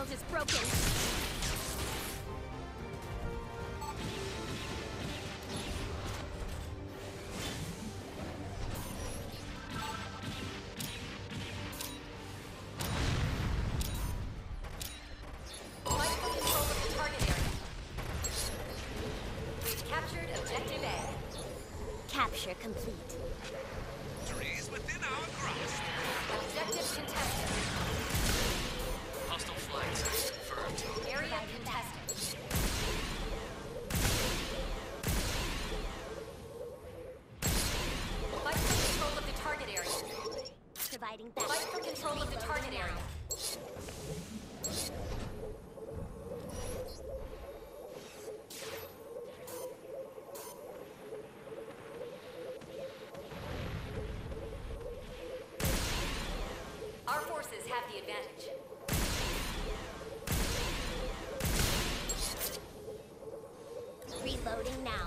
shield is broken. Captured objective A. Capture complete. Trees within our grasp. Objective contested. Hostile flight confirmed. Area contested. Fight for control of the target area. Providing that. Fight for control of the target area. Our forces have the advantage. Reloading now.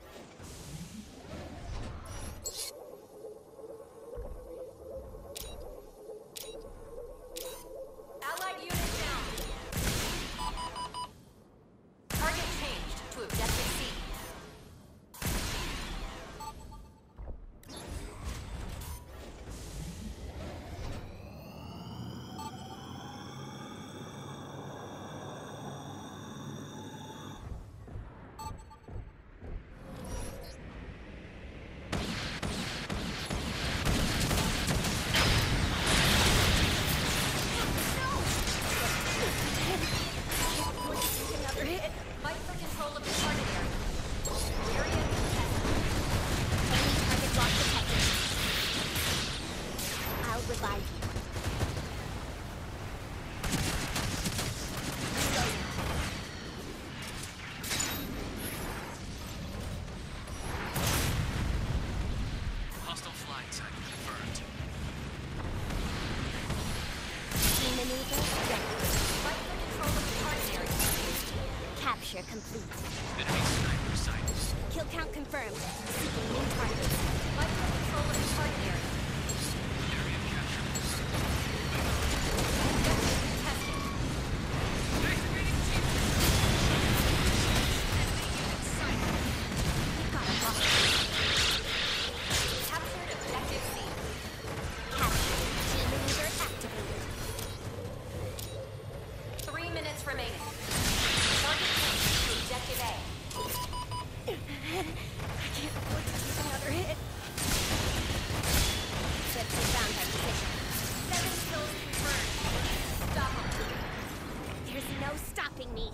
Allied unit down. Target changed to objective C. Another hit. Fight for control of the target area. Area contested. Enemy target lock detected. I'll revive you. Hostile flight confirmed. Team maneuver ready. Fight for control of the target area. Capture complete. Enemy sniper sighted. Kill count confirmed. Seeking new targets. Fight for control of the target area. Area captured. Objective contested. Activating team. Enemy unit sighted. Got a hostile. Captured objective C. Capture. Team maneuver activated. 3 minutes remaining. Target changed to objective A. I can't afford to take another hit. Ships have found our position. 7 kills confirmed. Stop them. There's no stopping me.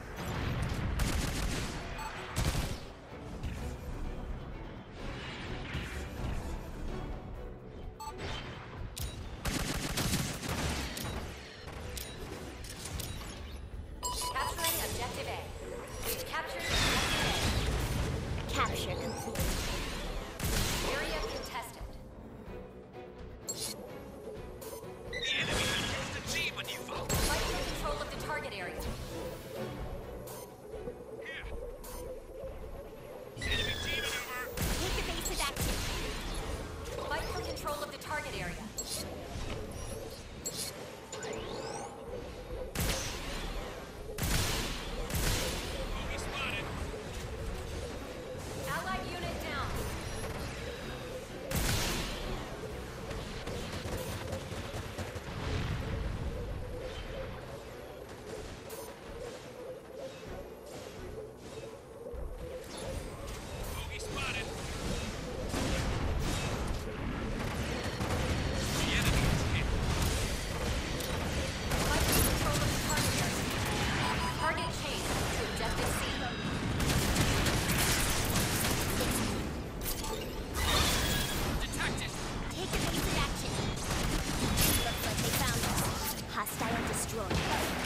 Capturing objective A. We've captured objective Capture complete. A. Area contested. The enemy has used a G maneuver. Fight for control of the target area. Here. Enemy G maneuver. Take evasive action. Fight for control of the target area. Bogey spotted. Allied unit down. Bogey spotted. The enemy is hit. Fight for control of the target area. Target changed to objective C. Detected. Take evasive action. Looks like they found us. Hostile destroyed.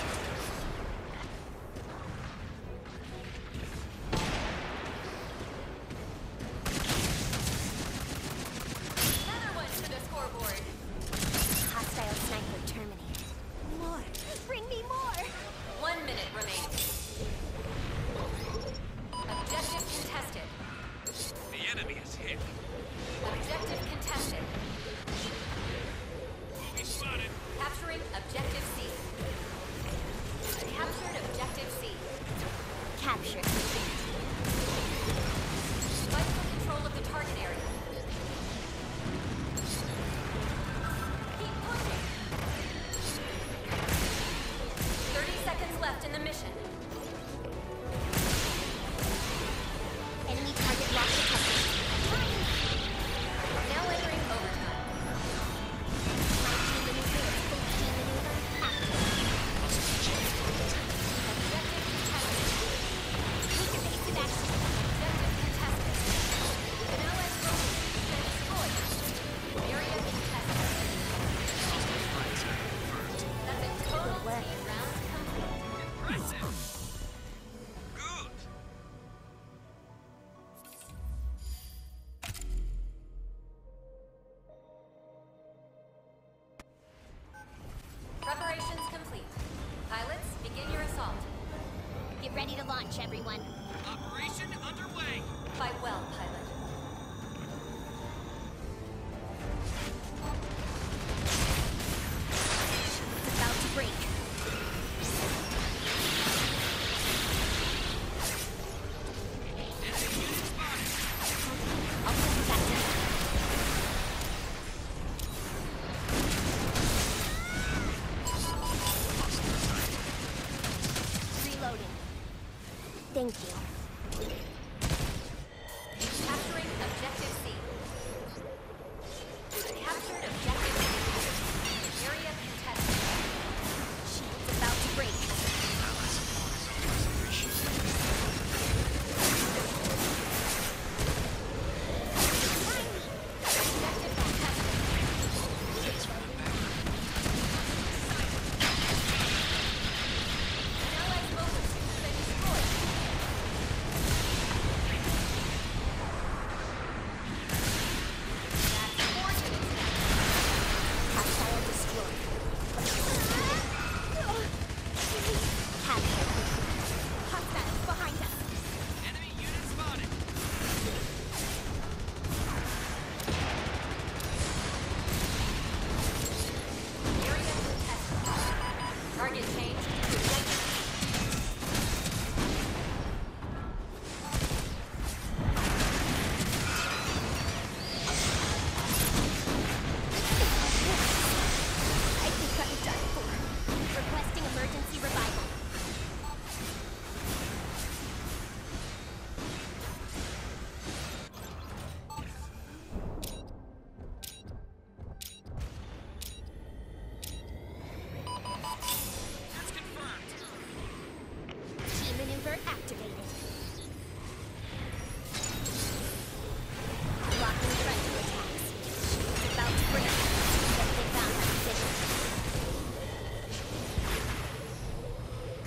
Another one to the scoreboard. Hostile sniper terminated. More. Bring me more. 1 minute remaining. Objective contested. The enemy is hit. Objective contested. Bogey spotted. Capturing objective C. mission. Enemy target locked detected. Now entering overtime. 19 maneuver is full team maneuver active. Objective contested. Take evasive action. Objective contested. An allied rover has been destroyed. Area contested. That's a total team round complete. Impressive. Good. Preparations complete. Pilots, begin your assault. Get ready to launch, everyone. Operation underway. Fight well, pilot. It's about to break. Enemy unit spotted. I'll send you back to reloading. Thank you. Capturing objective C. Captured objective C. Area contested. Shield's about to break. Objective contested. An allied rover has been destroyed. That's 4 units down. Hostile destroyed. Capture complete. Hostiles behind us. Enemy unit spotted. Area contested. Target changed to objective C. I think I'm done for. Requesting emergency revival. That's confirmed. Team maneuver activated. Blocking front to attacks. Shield's about to break. But they found our position.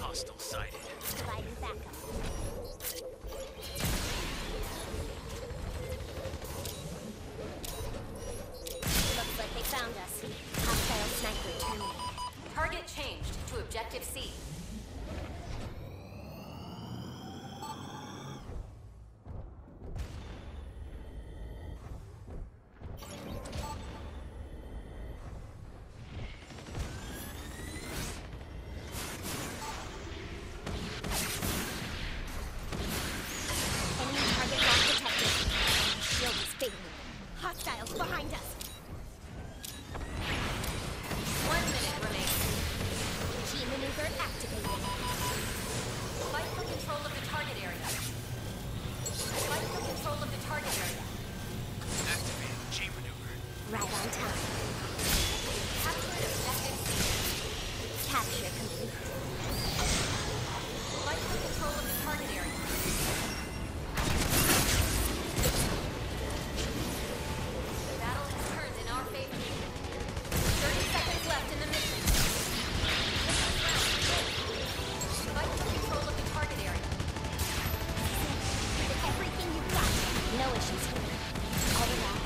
Hostile sighted. Providing backup. Looks like they found us. Hostile sniper terminated. Target changed to Objective C. Enemy target lock detected. Shield is fading. Hostiles behind us. 1 minute remains. G maneuver activated. Fight for control of the target area. Fight for control of the target area. Activating G maneuver. Right on time. Captured Objective C. Capture complete. Fight for control of the target area. The battle has turned in our favor. 30 seconds left in the mission. Fight for control of the target area. Give it everything you've got. No issues here. All relax.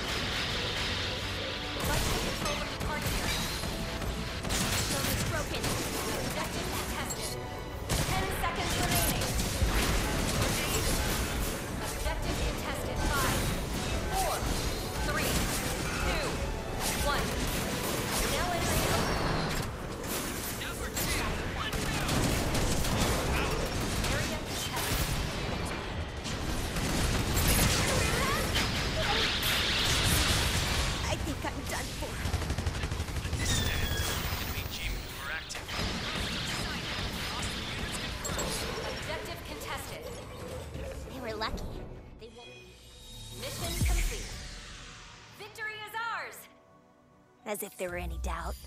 Fight for control of the target area. Zone is broken. Objective contested. 10 seconds remaining. Objective contested. 5, 4, 3, 2, 1. Now entering open. Number 2. Area contested. I think I'm done for. Understand. Enemy G maneuver active. Objective contested. They were lucky. They won't. Mission complete. Victory is ours! As if there were any doubt.